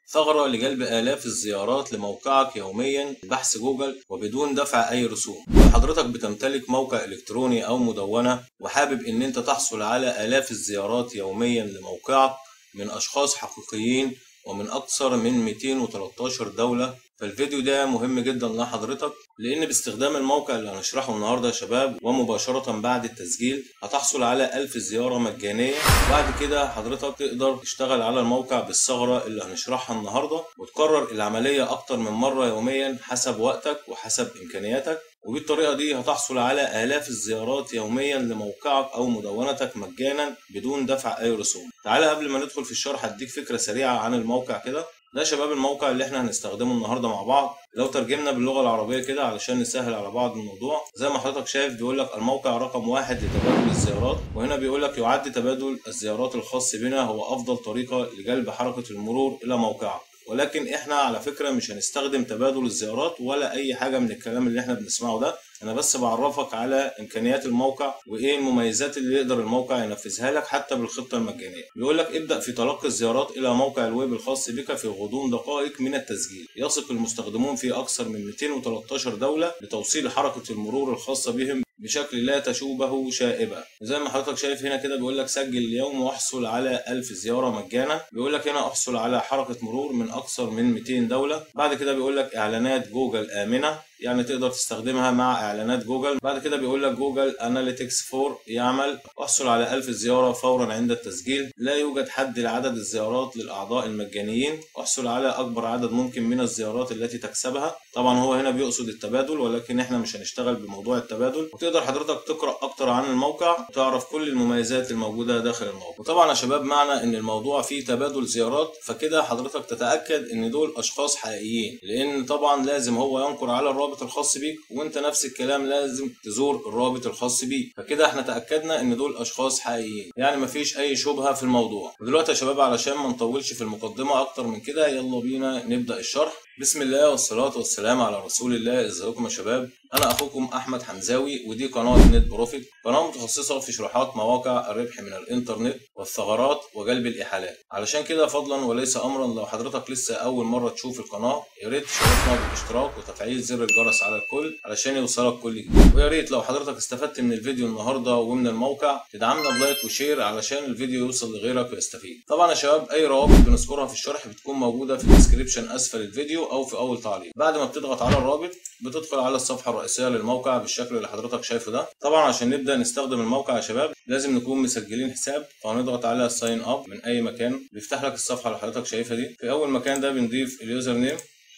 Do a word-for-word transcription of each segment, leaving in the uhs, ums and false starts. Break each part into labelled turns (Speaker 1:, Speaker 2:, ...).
Speaker 1: ثغرة لجلب آلاف الزيارات لموقعك يوميا ببحث جوجل وبدون دفع أي رسوم. لو حضرتك بتمتلك موقع إلكتروني أو مدونة وحابب إن أنت تحصل على آلاف الزيارات يوميا لموقعك من أشخاص حقيقيين ومن أكثر من مئتين وتلتاشر دولة، فالفيديو ده مهم جدا لحضرتك، لأن باستخدام الموقع اللي هنشرحه النهارده يا شباب ومباشرة بعد التسجيل هتحصل على ألف زيارة مجانية. وبعد كده حضرتك تقدر تشتغل على الموقع بالثغرة اللي هنشرحها النهارده وتكرر العملية أكتر من مرة يوميا حسب وقتك وحسب إمكانياتك، وبالطريقة دي هتحصل على آلاف الزيارات يوميا لموقعك أو مدونتك مجانا بدون دفع أي رسوم. تعالى قبل ما ندخل في الشرح أديك فكرة سريعة عن الموقع كده. ده شباب الموقع اللي احنا هنستخدمه النهارده مع بعض. لو ترجمنا باللغة العربية كده علشان نسهل على بعض الموضوع، زي ما حضرتك شايف بيقول لك الموقع رقم واحد لتبادل الزيارات، وهنا بيقول لك يعد تبادل الزيارات الخاص بنا هو أفضل طريقة لجلب حركة المرور إلى موقعك. ولكن احنا على فكرة مش هنستخدم تبادل الزيارات ولا أي حاجة من الكلام اللي احنا بنسمعه ده، أنا بس بعرفك على إمكانيات الموقع وإيه المميزات اللي يقدر الموقع ينفذها لك حتى بالخطة المجانية. بيقول لك ابدأ في تلقي الزيارات إلى موقع الويب الخاص بك في غضون دقائق من التسجيل. يثق المستخدمون في أكثر من مئتين وتلتاشر دولة لتوصيل حركة المرور الخاصة بهم بشكل لا تشوبه شائبة. زي ما حضرتك شايف هنا كده بيقول لك سجل اليوم واحصل على ألف زيارة مجانا. بيقول لك هنا احصل على حركة مرور من أكثر من مئتين دولة. بعد كده بيقول لك إعلانات جوجل آمنة، يعني تقدر تستخدمها مع اعلانات جوجل. بعد كده بيقول لك جوجل اناليتكس فور يعمل. احصل على ألف زيارة فورا عند التسجيل. لا يوجد حد لعدد الزيارات للاعضاء المجانيين. احصل على اكبر عدد ممكن من الزيارات التي تكسبها. طبعا هو هنا بيقصد التبادل، ولكن احنا مش هنشتغل بموضوع التبادل. وتقدر حضرتك تقرأ اكتر عن الموقع وتعرف كل المميزات الموجودة داخل الموقع. وطبعا يا شباب معنى ان الموضوع فيه تبادل زيارات فكده حضرتك تتأكد ان دول اشخاص حقيقيين، لان طبعا لازم هو ينقر على الرابط الخاص بيك وانت نفس الكلام لازم تزور الرابط الخاص بيك، فكده احنا تاكدنا ان دول اشخاص حقيقيين، يعني مفيش اي شبهه في الموضوع. ودلوقتي يا شباب علشان ما نطولش في المقدمه اكتر من كده يلا بينا نبدا الشرح. بسم الله والصلاه والسلام على رسول الله. ازيكم يا شباب؟ انا اخوكم احمد حمزاوي ودي قناه نت بروفيت، قناه متخصصه في شروحات مواقع الربح من الانترنت والثغرات وجلب الاحالات. علشان كده فضلا وليس امرا لو حضرتك لسه اول مره تشوف القناه يا ريت تشرفنا بالاشتراك وتفعيل زر الجرس على الكل علشان يوصلك كل جديد. ويا ريت لو حضرتك استفدت من الفيديو النهارده ومن الموقع تدعمنا بلايك وشير علشان الفيديو يوصل لغيرك ويستفيد. طبعا يا شباب اي روابط بنذكرها في الشرح بتكون موجوده في الديسكريبشن اسفل الفيديو او في اول تعليق. بعد ما بتضغط على الرابط بتدخل على الصفحه الرئيسيه للموقع بالشكل اللي حضرتك شايفه ده. طبعا عشان نبدا نستخدم الموقع يا شباب لازم نكون مسجلين حساب، فهنضغط على ساين اب من اي مكان بيفتح لك الصفحه اللي حضرتك شايفها دي. في اول مكان ده بنضيف اليوزر نيم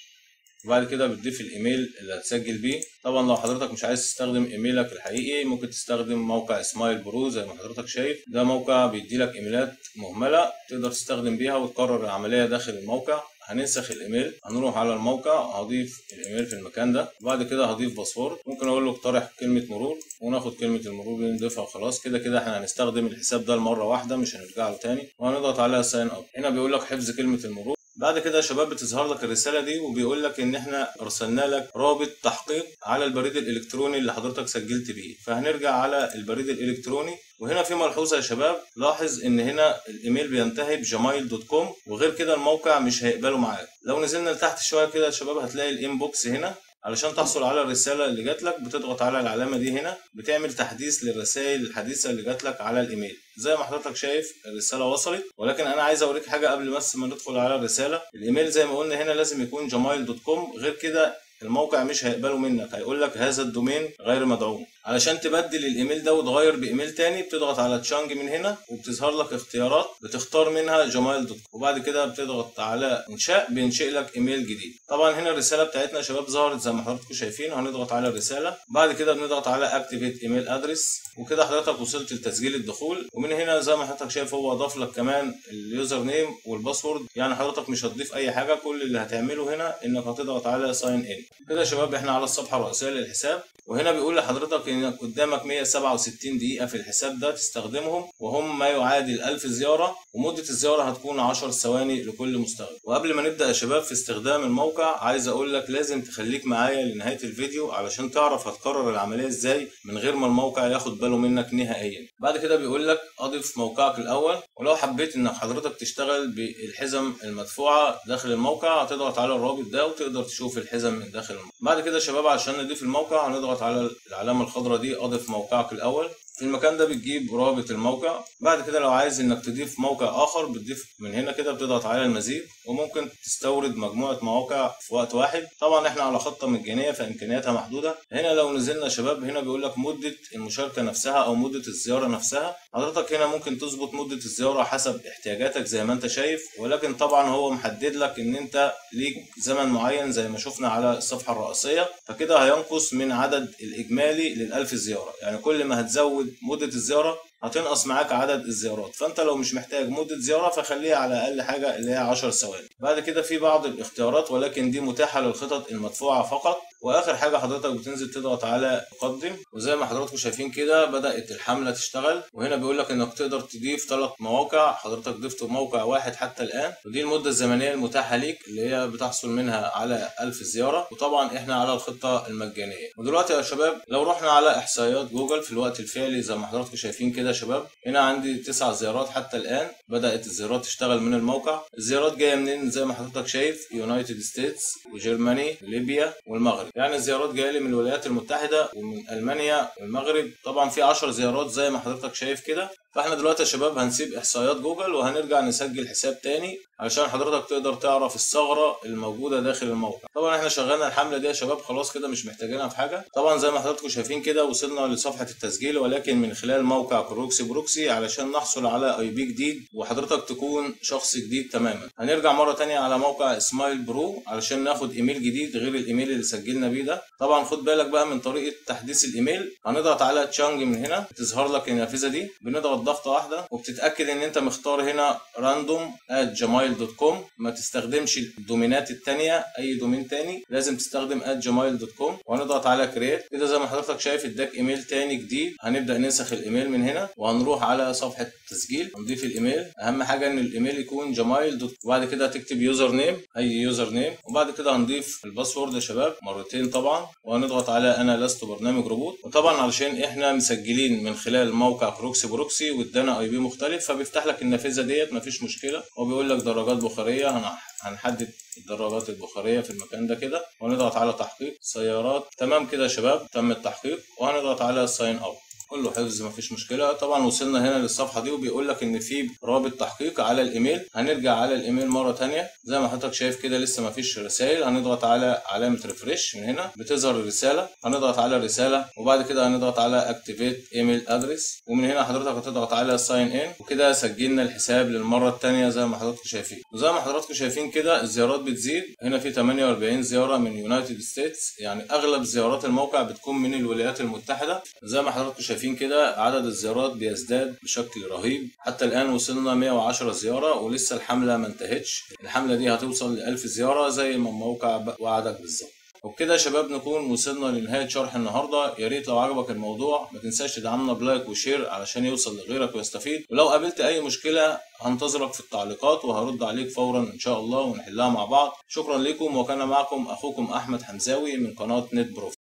Speaker 1: وبعد كده بتضيف الايميل اللي هتسجل بيه. طبعا لو حضرتك مش عايز تستخدم ايميلك الحقيقي ممكن تستخدم موقع سمايل برو زي ما حضرتك شايف. ده موقع بيدي لك ايميلات مهمله تقدر تستخدم بيها وتكرر العمليه داخل الموقع. هننسخ الايميل، هنروح على الموقع هضيف الايميل في المكان ده، وبعد كده هضيف باسورد. ممكن اقول له اقترح كلمه مرور وناخد كلمه المرور دي نضيفها وخلاص. كده كده احنا هنستخدم الحساب ده لمره واحده مش هنرجع له تاني، وهنضغط على ساين اب. هنا بيقول لك حفظ كلمه المرور. بعد كده يا شباب بتظهر لك الرساله دي وبيقول لك ان احنا ارسلنا لك رابط تحقيق على البريد الالكتروني اللي حضرتك سجلت بيه، فهنرجع على البريد الالكتروني. وهنا في ملحوظه يا شباب، لاحظ ان هنا الايميل بينتهي بجمايل دوت كوم وغير كده الموقع مش هيقبله معاك. لو نزلنا لتحت شويه كده يا شباب هتلاقي الانبوكس هنا. علشان تحصل على الرساله اللي جات لك بتضغط على العلامه دي هنا، بتعمل تحديث للرسائل الحديثه اللي جات لك على الايميل. زي ما حضرتك شايف الرساله وصلت، ولكن انا عايز اوريك حاجه قبل بس ما ندخل على الرساله. الايميل زي ما قلنا هنا لازم يكون جمايل دوت كوم، غير كده الموقع مش هيقبله منك، هيقول لك هذا الدومين غير مدعوم. علشان تبدل الايميل ده وتغير بايميل تاني بتضغط على تشانج من هنا وبتظهر لك اختيارات بتختار منها جمايل دوت كوم، وبعد كده بتضغط على انشاء بينشئ لك ايميل جديد. طبعا هنا الرساله بتاعتنا يا شباب ظهرت زي ما حضراتكم شايفين. هنضغط على الرساله، بعد كده بنضغط على اكتيفيت ايميل ادرس، وكده حضرتك وصلت لتسجيل الدخول. ومن هنا زي ما حضرتك شايف هو اضاف لك كمان اليوزر نيم والباسورد، يعني حضرتك مش هتضيف اي حاجه، كل اللي هتعمله هنا انك هتضغط على ساين ان. كده يا شباب احنا على الصفحه الرئيسيه للحساب، وهنا بيقول لحضرتك انك قدامك مية وسبعة وستين دقيقة في الحساب ده تستخدمهم، وهم ما يعادل ألف زيارة، ومدة الزيارة هتكون عشر ثواني لكل مستخدم. وقبل ما نبدأ يا شباب في استخدام الموقع، عايز اقول لك لازم تخليك معايا لنهاية الفيديو علشان تعرف هتكرر العملية ازاي من غير ما الموقع ياخد باله منك نهائيا. بعد كده بيقول لك اضف موقعك الاول، ولو حبيت انك حضرتك تشتغل بالحزم المدفوعة داخل الموقع هتضغط على الرابط ده وتقدر تشوف الحزم من داخل الموقع. بعد كده يا شباب عشان نضيف الموقع هنضغط على العلامة الخضراء دي، اضف موقعك الاول. في المكان ده بتجيب رابط الموقع. بعد كده لو عايز انك تضيف موقع اخر بتضيف من هنا كده، بتضغط على المزيد، وممكن تستورد مجموعة مواقع في وقت واحد. طبعا احنا على خطة مجانية فامكانياتها محدودة. هنا لو نزلنا يا شباب هنا بيقول لك مدة المشاركة نفسها او مدة الزيارة نفسها. حضرتك هنا ممكن تظبط مدة الزيارة حسب احتياجاتك زي ما انت شايف، ولكن طبعا هو محدد لك ان انت ليك زمن معين زي ما شفنا على الصفحة الرئيسية، فكده هينقص من عدد الاجمالي للألف زيارة. يعني كل ما هتزود مدة الزيارة هتنقص معاك عدد الزيارات، فانت لو مش محتاج مدة زيارة فخليها على اقل حاجة اللي هي عشر ثواني. بعد كده في بعض الاختيارات ولكن دي متاحة للخطط المدفوعة فقط. واخر حاجة حضرتك بتنزل تضغط على قدم، وزي ما حضراتكم شايفين كده بدأت الحملة تشتغل. وهنا بيقول لك انك تقدر تضيف ثلاث مواقع، حضرتك ضفت موقع واحد حتى الان، ودي المدة الزمنية المتاحة ليك اللي هي بتحصل منها على ألف زيارة. وطبعا احنا على الخطة المجانية. ودلوقتي يا شباب لو رحنا على احصائيات جوجل في الوقت الفعلي زي ما حضراتكم شايفين كده يا شباب، هنا عندي تسع زيارات حتى الان، بدأت الزيارات تشتغل من الموقع. الزيارات جاية منين زي ما حضرتك شايف؟ يونايتد ستيتس وجرماني وليبيا والمغرب. يعني الزيارات جايه لي من الولايات المتحده ومن المانيا والمغرب. طبعا في عشر زيارات زي ما حضرتك شايف كده. فاحنا دلوقتي يا شباب هنسيب احصائيات جوجل وهنرجع نسجل حساب تاني علشان حضرتك تقدر تعرف الثغره الموجوده داخل الموقع. طبعا احنا شغلنا الحمله دي يا شباب خلاص كده مش محتاجينها في حاجه. طبعا زي ما حضراتكم شايفين كده وصلنا لصفحه التسجيل، ولكن من خلال موقع كروكسي بروكسي علشان نحصل على اي بي جديد وحضرتك تكون شخص جديد تماما. هنرجع مره تانية على موقع سمايل برو علشان ناخد ايميل جديد غير الايميل اللي سجلنا بيه ده. طبعا خد بالك بقى من طريقه تحديث الايميل. هنضغط على تشانج من هنا، تظهر لك النافذه دي، بنضغط ضغطه واحده وبتتاكد ان انت مختار هنا راندوم ات جيميل دوت كوم. ما تستخدمش الدومينات التانية، اي دومين تاني لازم تستخدم ات جيميل دوت كوم، وهنضغط على كرييت كده زي ما حضرتك شايف اداك ايميل تاني جديد. هنبدا ننسخ الايميل من هنا وهنروح على صفحه التسجيل هنضيف الايميل. اهم حاجه ان الايميل يكون جيميل دوت، وبعد كده هتكتب يوزر نيم، اي يوزر نيم، وبعد كده هنضيف الباسورد يا شباب مرتين طبعا، وهنضغط على انا لست برنامج روبوت. وطبعا علشان احنا مسجلين من خلال موقع كروكسي بروكسي وادانا اي بي مختلف فبيفتح لك النافذه ديت مفيش مشكله، وبيقول لك دراجات بخاريه. هنحدد الدراجات البخاريه في المكان ده كده ونضغط على تحقيق سيارات. تمام كده يا شباب تم التحقيق، وهنضغط على ساين اب كله حفظ مفيش مشكله. طبعا وصلنا هنا للصفحه دي وبيقول لك ان في رابط تحقيق على الايميل. هنرجع على الايميل مره ثانيه زي ما حضرتك شايف كده لسه مفيش رسائل. هنضغط على علامه ريفريش من هنا بتظهر الرساله، هنضغط على الرساله وبعد كده هنضغط على اكتيفيت ايميل ادرس، ومن هنا حضرتك هتضغط على ساين ان، وكده سجلنا الحساب للمره الثانيه زي ما حضراتكم شايفين. وزي ما حضراتكم شايفين كده الزيارات بتزيد. هنا في ثمانية وأربعين زياره من يونايتد ستيتس، يعني اغلب زيارات الموقع بتكون من الولايات المتحده. زي ما حضراتكم شايفين كده عدد الزيارات بيزداد بشكل رهيب. حتى الآن وصلنا مية وعشرة زيارة ولسه الحملة ما انتهتش. الحملة دي هتوصل ل ألف زيارة زي ما الموقع وعدك بالظبط. وبكده يا شباب نكون وصلنا لنهاية شرح النهاردة. يا ريت لو عجبك الموضوع ما تنساش تدعمنا بلايك وشير علشان يوصل لغيرك ويستفيد. ولو قابلت أي مشكلة هنتظرك في التعليقات وهرد عليك فورا إن شاء الله ونحلها مع بعض. شكرا لكم، وكان معكم أخوكم أحمد حمزاوي من قناة نت بروف.